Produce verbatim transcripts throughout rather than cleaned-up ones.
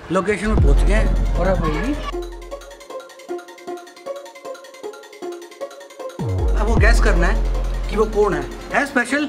Location में पहुंच गए और अब वही अब वो गैस करना है कि वो कौन है है special.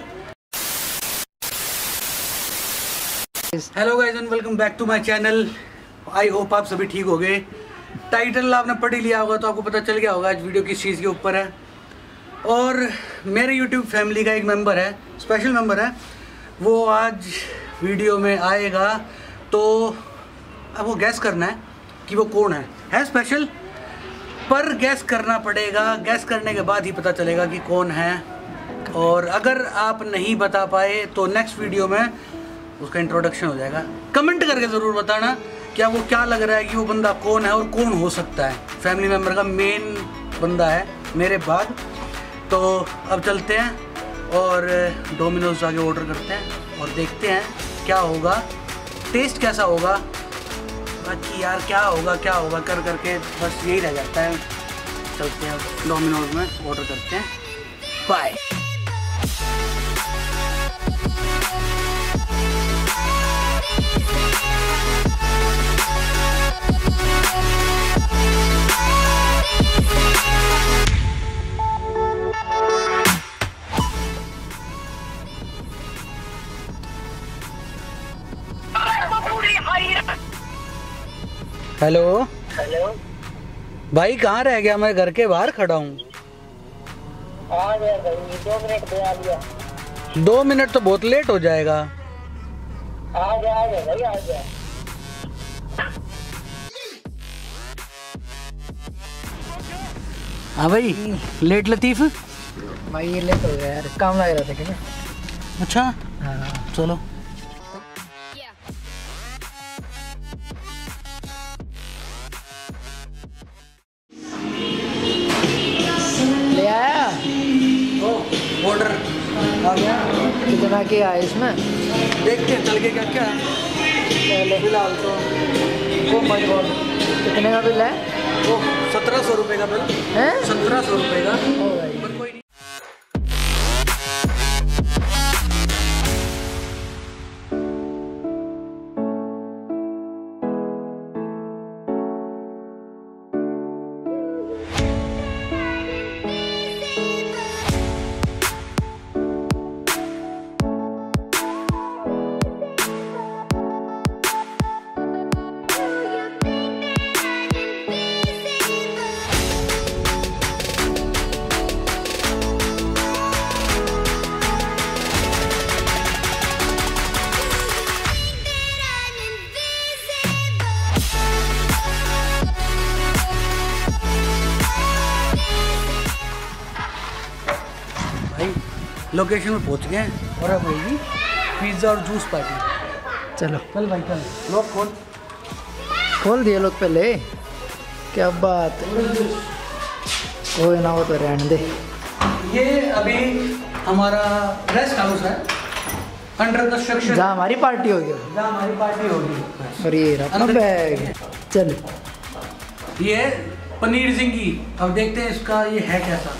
Hello guys and welcome back to my channel. I hope आप सभी ठीक हो गए। टाइटल आपने पढ़ ही लिया होगा तो आपको पता चल गया होगा आज वीडियो किस चीज़ के ऊपर है। और मेरे यूट्यूब फैमिली का एक मेंबर है, स्पेशल मेंबर है, वो आज वीडियो में आएगा। तो अब वो गैस करना है कि वो कौन है है स्पेशल, पर गैस करना पड़ेगा। गैस करने के बाद ही पता चलेगा कि कौन है। और अगर आप नहीं बता पाए तो नेक्स्ट वीडियो में उसका इंट्रोडक्शन हो जाएगा। कमेंट करके ज़रूर बताना क्या वो क्या लग रहा है कि वो बंदा कौन है और कौन हो सकता है। फैमिली मेम्बर का मेन बंदा है मेरे बाद। तो अब चलते हैं और डोमिनोज आके ऑर्डर करते हैं और देखते हैं क्या होगा, टेस्ट कैसा होगा। बाकी यार क्या होगा क्या होगा कर करके बस यही रह जाता है। चलते हैं डोमिनोज में ऑर्डर करते हैं। बाय। हेलो हेलो भाई, कहाँ रह गया? मैं घर के बाहर खड़ा हूँ। आ गया भाई, दो मिनट पे आ गया। दो मिनट तो बहुत लेट हो जाएगा। आ गया आ गया भाई, आ गया। हाँ भाई, लेट लतीफ़ भाई ये लेट हो गया यार, काम लग रहा था क्या? अच्छा हाँ चलो। ले आया ऑर्डर आ गया। कितना क्या है इसमें? देखते हैं चल के क्या क्या है। पहले फिलहाल तो ओ माय गॉड, कितने का बिल है? वो सत्रह सौ रुपये का बिल हैं? सत्रह सौ रुपये का। ओ भाई पर कोई नहीं। लोकेशन में पहुंच गए और अब होगी पिज़्ज़ा और जूस पार्टी। चलो चल भाई चल। लोग खोल खोल दिए लोग पहले। क्या बात, कोई ना हो तो रहने दे। ये अभी हमारा रेस्ट हाउस है, अंडर कंस्ट्रक्शन, जहाँ हमारी पार्टी होगी जहाँ हमारी पार्टी होगी। और ये रहा अंदर- बैग। चल ये है पनीर जिंगी। अब देखते हैं इसका ये है कैसा।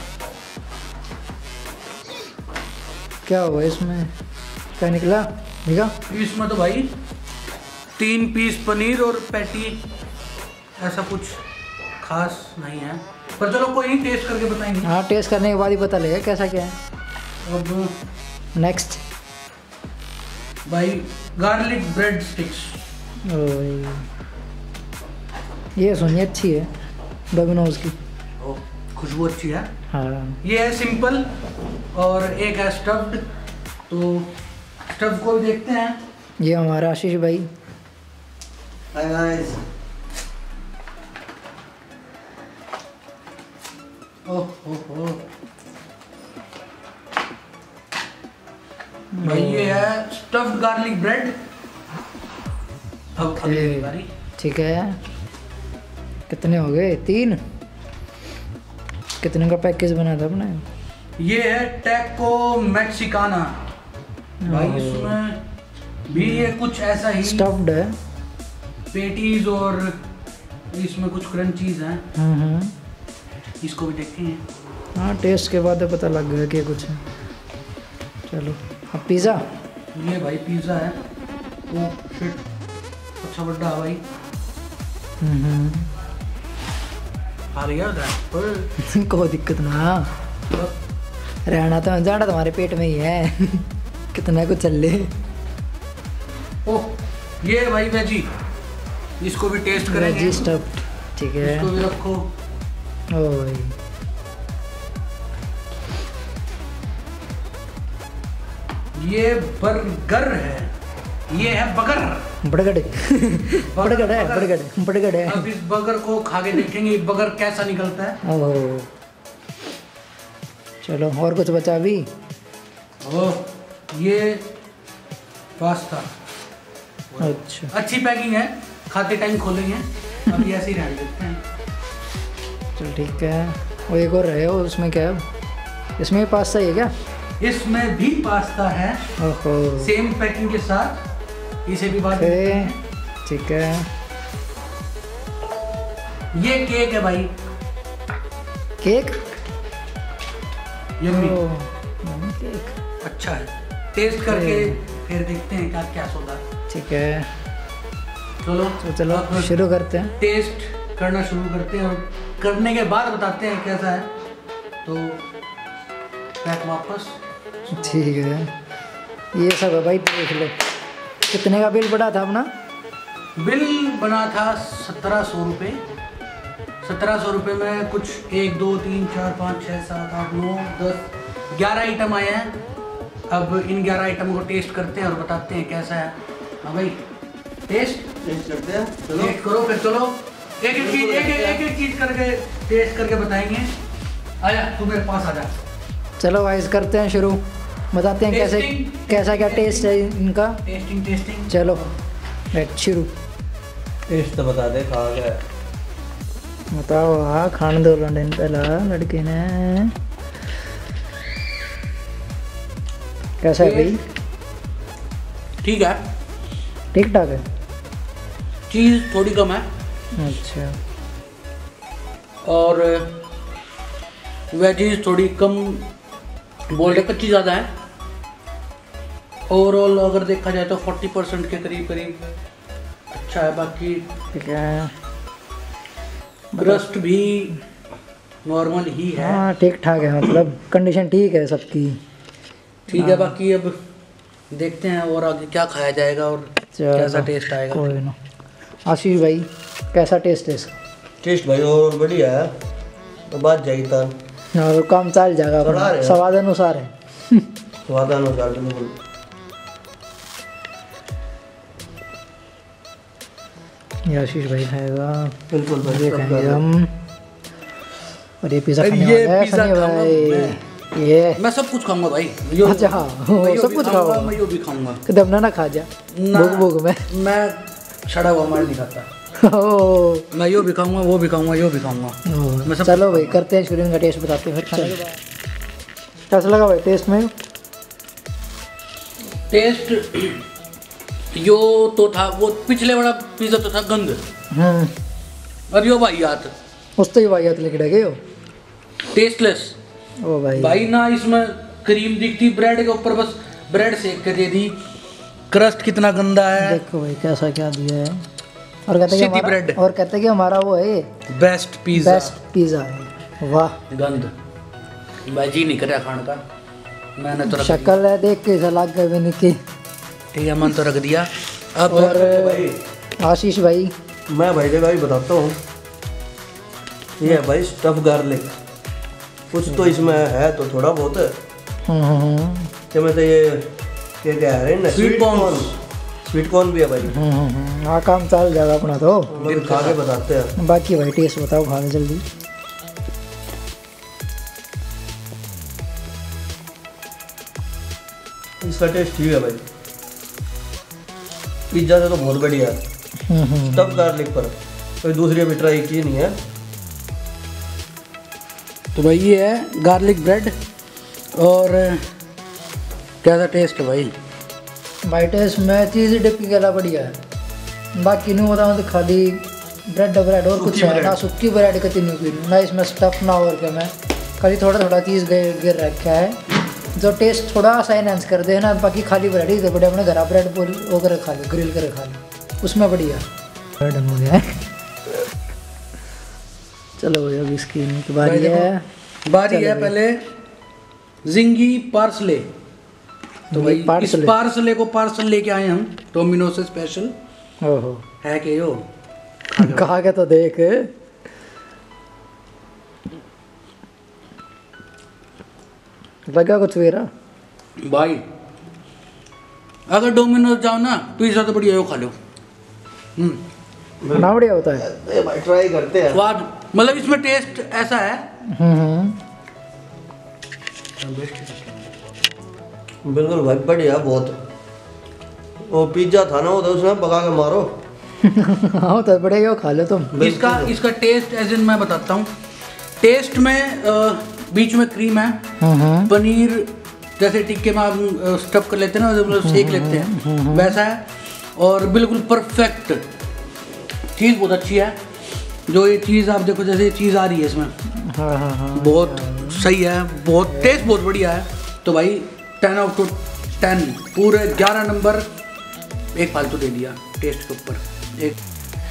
क्या हुआ इसमें, क्या निकला? निका इसमें तो भाई तीन पीस पनीर और पैटी, ऐसा कुछ खास नहीं है, पर चलो कोई नहीं, टेस्ट करके बताएंगे। हाँ, टेस्ट करने के बाद ही पता लगेगा कैसा क्या है। अब नेक्स्ट भाई गार्लिक ब्रेड स्टिक्स। ये सुनिए अच्छी है, डोमिनोज की। ओ, खुशबू अच्छी है। हाँ ये है सिंपल और एक है स्टफ्ड। तो स्टफ को भी देखते हैं। ये हमारा आशीष भाई। Hi guys. ओह ओह ओह भाई ये है स्टफ्ड गार्लिक ब्रेड। अब अगली बारी। ठीक है, कितने हो गए? तीन। कितने का पैकेज बना था अपने? ये है टैको मैक्सिकाना भाई। इसमें भी ये कुछ ऐसा ही स्टफ्ड है, पेटीज और इसमें कुछ क्रंचीज हैं। हम्म इसको भी देखेंगे। हाँ, टेस्ट के बाद पता लग गया कि कुछ है। चलो अब पिज़्ज़ा। ये भाई पिज़्ज़ा है। ओ शिट, अच्छा बड़ा भाई। हम्म आ गया उधर कोई दिक्कत ना, रहना तो जाना तुम्हारे पेट में ही है। कितना कुछ चल ले। ओह ये भाई वेजी, इसको भी टेस्ट करेंगे। वेजी स्टफ, ठीक है, इसको भी रखो। ओ भाई ये बर्गर है, ये है बगर। बड़गड़ बड़गड़ है, बड़गड़ बड़गड़ है। अब इस बर्गर को खा के देखेंगे बर्गर कैसा निकलता है। ओह चलो, और कुछ बचा अभी? ओह ये पास्ता, अच्छा अच्छी पैकिंग है, खाते टाइम खोलेंगे, अभी ऐसे ही रहने देते हैं। चल ठीक है। वो एक और है, उसमें क्या है? इसमें भी पास्ता ही है क्या? इसमें भी पास्ता है, ओहो सेम पैकिंग के साथ। इसे भी बात ओके, ठीक है। ये केक है भाई, cake, yummy, oh, yummy cake, अच्छा है। टेस्ट करके फिर देखते हैं क्या क्या होगा। ठीक है। चलो तो चलो अब शुरू करते हैं। टेस्ट करना शुरू करते हैं, और करने के बाद बताते हैं कैसा है। तो पैक वापस। ठीक है, ये सब है भाई, देख लो। कितने का बिल पड़ा था अपना? बिल बना था सत्रह सौ रुपये। सत्रह सौ रुपये में कुछ एक दो तीन चार पाँच छः सात आठ नौ दस ग्यारह आइटम आए हैं। अब इन ग्यारह आइटम को टेस्ट करते हैं और बताते हैं कैसा है। हाँ भाई, टेस्ट टेस्ट करते हैं। चलो टेस्ट करो, फिर चलो एक एक चीज एक एक एक चीज करके टेस्ट करके बताएंगे। आजा तू मेरे पास आजा। चलो वाइस करते हैं शुरू, बताते हैं कैसे टेस्टिंग। कैसा क्या टेस्ट है इनका। टेस्टिंग टेस्टिंग चलो लेट शुरू। टेस्ट तो बता दे, खा गया। बताओ, हाँ खाने दो दिन पहला लड़के ने। कैसा है भाई? ठीक है, ठीक ठाक है। चीज़ थोड़ी कम है अच्छा, और वेजीज थोड़ी कम बोल रहे, कच्ची ज़्यादा है। ओवरऑल अगर देखा जाए तो फोर्टी परसेंट के करीब करीब अच्छा है। बाकी ठीक है, क्रस्ट भी नॉर्मल ही है। हाँ ठीक ठाक है, मतलब कंडीशन ठीक है सबकी। ठीक है, बाकी अब देखते हैं और आगे क्या खाया जाएगा और चलो, कैसा टेस्ट आएगा। कोई ना। आशीष भाई कैसा टेस्ट है इसका? टेस्ट भाई और बढ़िया है, तो बात जाएगी तान। हाँ तो काम चल जाएगा चला अपना, रहे हैं। स्वाद अनुसार है। स्वादानुसार बिल्कुल। ये आशीष भाई खाएगा, बिल्कुल भाई, ये सब खाएंगे कर हम। और ये पिज़्ज़ा अरे खाने ये वाला है पिज़्ज़ा सनी खाऊंगा भाई। ये मैं सब कुछ खाऊंगा भाई। यो- अच्छा हाँ, मैं यो सब भी कुछ खाऊंगा, खाओ। मैं यो भी खाऊंगा। कदम ना ना खा जा ना, भूख भूख में। मैं सड़ा हुआ मार नहीं खाता। ओ, मैं यो भी खाऊंगा, वो भी खाऊंगा, यो भी खाऊंगा। मैं सब- चलो भाई करते हैं शुरू, इनका टेस्ट बताते हैं फिर खाने के बाद। कैसा लगा भाई टेस्ट में? टेस्ट यो तो था, वो पिछले वाला पिज़्ज़ा तो था गंद, हम्म, और यो भाई याद उस तो ही भाई लेके गए हो। टेस्टलेस ओ भाई भाई ना। इसमें क्रीम दिखती ब्रेड के ऊपर, बस ब्रेड सेक के दे दी। क्रस्ट कितना गंदा है। देखो भाई कैसा क्या दिया है। और कहते हैं कि सीधी हमारा ब्रेड। और कहते हैं कि हमारा वो है बेस्ट पिज़्ज़ा। बेस्ट पिज़्ज़ा है। वाह, गंद भाई, जी नहीं कर रहा खाने का। मैंने तो रख दिया। शक्ल है देख के लग गए मैंने की। ठीक है, मन तो रख दिया। अब और भाई आशीष भाई मैं भाई जगह भी बताता हूँ। ये है भाई स्टफ गार्लिक, कुछ तो इसमें है तो थोड़ा बहुत है। हम्म, हम्म, क्या मैं तो ये क्या क्या है ना, Sweet corn। स्वीट कॉर्न भी है भाई। हम्म, हम्म, हाँ काम चल जाएगा अपना तो। हम लोग खा के बताते हैं। बाकी भाई टेस्ट बताओ, खा के जल्दी। इसका टेस्ट ठीक है भाई, पिज्ज़ा से तो बहुत बढ़िया है। हम्म, हम्म, स्टफ गार्लिक पर कोई दूसरी अभी ट्राई की नहीं है। तो भाई ये है गार्लिक ब्रेड, और कैसा टेस्ट है भाई? भाई टेस्ट में चीज़ डिप गला बढ़िया है। बाकी नहीं बताऊँ तो खाली ब्रेड ब्रेड और कुछ सूखी है ब्रेड। ना, सुक्की ब्रेड कती नहीं पी ना इसमें स्टफ ना और क्या, मैं खाली थोड़ा थोड़ा चीज़ गिर गिर रखा है जो टेस्ट थोड़ा सा एनहांस कर दे ना। बाकी खाली ब्रेड ही तो बढ़िया, अपने घर ब्रेड वो कर खा लो, ग्रिल कर खा लो, उसमें बढ़िया। ब्रेड हो गया है। चलो भाई अब इसकी की बारी भाई है। देखो, बारी है पहले जिंगी पार्सले। तो भाई इस पार्सले। पार्सले को पार्सल लेके आए हम डोमिनोज से स्पेशल। ओहो है कि यो कहा के तो देख लगा कुछ मेरा भाई, अगर डोमिनोज जाओ ना पिज्जा तो बढ़िया यो खा लो। हम्म ना बढ़िया होता है। ए भाई ट्राई करते हैं। स्वाद मतलब इसमें टेस्ट ऐसा है। हम्म हम्म बिल्कुल भाई बढ़िया बहुत। वो पिज्जा था ना वो तो उसमें पका के मारो। हाँ तो बढ़िया यो खा लो तुम। इसका इसका टेस्ट एज इन मैं बताता हूँ। टेस्ट में अ, बीच में क्रीम है, हम्म पनीर जैसे टिक्के में हम स्टफ कर लेते हैं ना, मतलब सेक लेते हैं वैसा है। और बिल्कुल परफेक्ट चीज़ बहुत अच्छी है। जो ये चीज़ आप देखो, जैसे ये चीज़ आ रही है इसमें, हाँ हाँ हाँ बहुत सही है, बहुत टेस्ट बहुत बढ़िया है। तो भाई टेन आउट टू टेन, पूरे ग्यारह नंबर। एक फालतू दे दिया टेस्ट के ऊपर एक।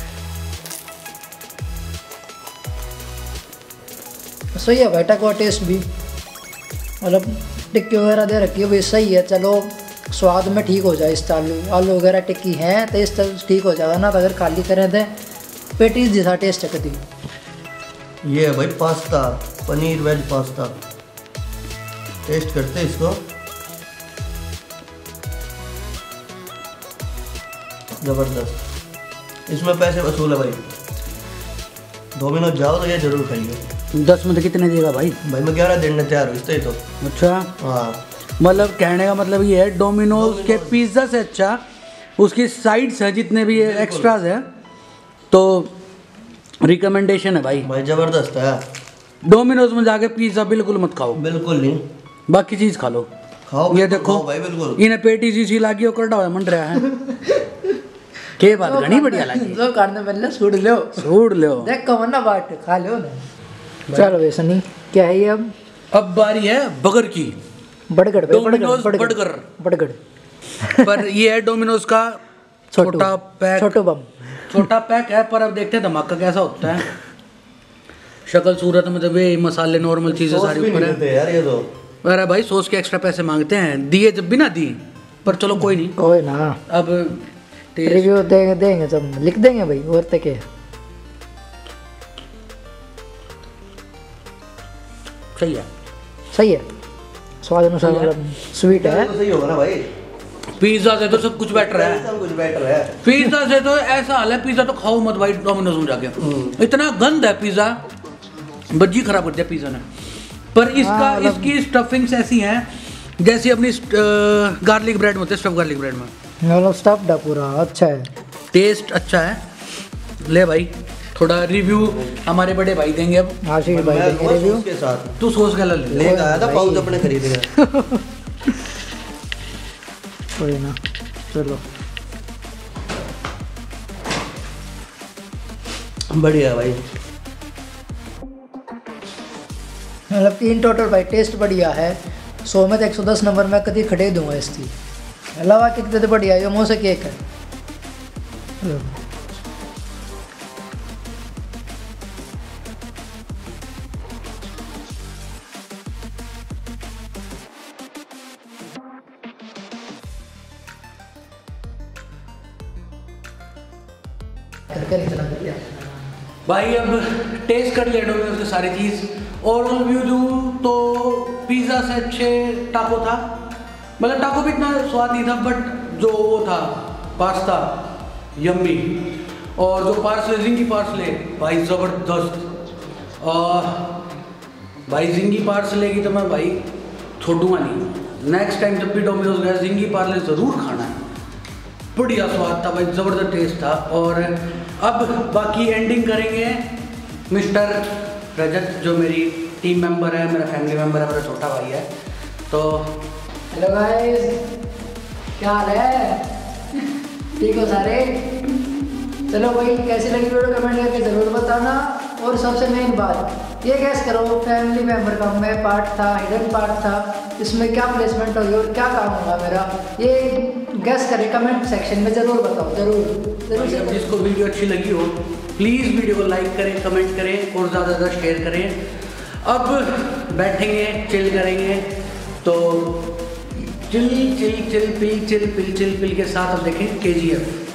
सही है भाई, टकवा टेस्ट भी मतलब टिक्की वगैरह दे रखी है भाई, सही है। चलो स्वाद में ठीक हो जाए, इस आलू आलू वगैरह टिक्की है तो इस तरह ठीक हो जाएगा ना। तो अगर खाली करें तो पेटीज जैसा टेस्ट है कभी। ये है भाई pasta, paneer veg pasta. Taste करते हैं इसको। जबरदस्त। इसमें पैसे वसूल है भाई। डोमिनोज जाओ तो ये जरूर खाइए। दस में तो कितने देगा भाई? भाई मैं ग्यारह देने तैयार हूँ इससे ही तो। अच्छा, हाँ मतलब कहने का मतलब ये है डोमिनोज के पिज्ज़ा से अच्छा उसकी साइड्स है जितने भी एक्स्ट्राज है, तो रिकमेंडेशन है भाई। भाई जबरदस्त है। डोमिनोज में जाके पिज्ज़ा बिल्कुल मत खाओ, बिल्कुल नहीं, बाकी चीज़ खा लो। खाओ ये बिल्कुल, देखो खाओ भाई बिल्कुल। इन्हें पेटी सी सी लागी और कटा हुआ मंड रहा है। के बात घनी बढ़िया लगी। जो काटने पहले सूड लो, सूड लो। देख कमर ना बाट खा लो ना। चलो वैसा नहीं क्या है ये अब अब बारी है बर्गर की। बड़गड़ भाई, डोमिनोज बड़गड़ बर्गर। बड़गड़ पर ये है डोमिनोज का छोटू, छोटा पैक। छोटू बम छोटा पैक है, पर अब देखते हैं धमाका कैसा होता है। शक्ल सूरत में तो वे मसाले नॉर्मल चीजें सॉस सारी भी ऊपर नहीं है। देते यार ये तो। अरे भाई सॉस के एक्स्ट्रा पैसे मांगते हैं, दिए जब भी ना दी, पर चलो कोई नहीं। कोई ना, अब टेस्ट रिव्यू देंगे देंगे सब लिख देंगे भाई। और तक है सही है। सही है, स्वाद अनुसार मतलब स्वीट है। तो सही होगा ना भाई। पिज्जा से तो सब कुछ बेटर है। सब कुछ बेटर है। पिज्जा से तो ऐसा हाल है, पिज्जा तो खाओ मत भाई डोमिनोज में जाके। इतना गंद है पिज्जा, बज्जी खराब कर दिया पिज्जा ने। पर इसका हाँ, मतलब- इसकी स्टफिंग्स ऐसी हैं जैसे अपनी गार्लिक ब्रेड में होते हैं, स्टफ गार्लिक ब्रेड में। मतलब स्टफ्ड है पूरा, अच्छा है। टेस्ट अच्छा है। ले भाई थोड़ा रिव्यू हमारे बड़े भाई देंगे अब। आशीष भाई मैं देंगे दूंगा रिव्यू। सॉस के साथ तू सोच गला ले। लेके आया था भाई। पाउच अपने खरीद गया। कोई ना, चलो बढ़िया भाई। मतलब तीन टोटल भाई टेस्ट बढ़िया है। सौ में तो एक सौ दस नंबर मैं कभी खड़े दूंगा इसकी। अलावा कितने तो बढ़िया है, ये मुँह से केक है। करके इतना कर लिया। भाई अब टेस्ट कर लिया डोमिनोज की सारी चीज़। ओवरऑल व्यू दूँ तो पिज़्ज़ा से अच्छे टाको था। मतलब टाको भी इतना स्वाद नहीं था, बट जो वो था पास्ता यम्मी, और जो पार्सले जिंगी पार्सले भाई ज़बरदस्त। और भाई जिंगी पार्सले की तो मैं भाई छोड़ूंगा नहीं। नेक्स्ट टाइम जब भी डोमिनोज गया जिंगी पार्सले ज़रूर खाना है। बढ़िया स्वाद था भाई, ज़बरदस्त टेस्ट था। और अब बाकी एंडिंग करेंगे मिस्टर रजत, जो मेरी टीम मेंबर है, मेरा फैमिली मेंबर है, मेरा छोटा भाई है। तो हेलो गाइस, क्या हाल है? ठीक हो सारे? चलो भाई कैसी लगी वीडियो कमेंट करके ज़रूर बताना। और सबसे मेन बात ये गैस करो, फैमिली मेंबर का मैं पार्ट था, हिडन पार्ट था, इसमें क्या प्लेसमेंट होगी और क्या काम होगा मेरा, ये गैस करें कमेंट सेक्शन में ज़रूर बताओ। ज़रूर ज़रूर भाई, अब से जिसको वीडियो अच्छी लगी हो प्लीज़ वीडियो को लाइक करें, कमेंट करें और ज़्यादा से ज़्यादा शेयर करें। अब बैठेंगे, चिल करेंगे, तो chill chill chill pill chill pill chill pill के साथ अब देखें के जी एफ।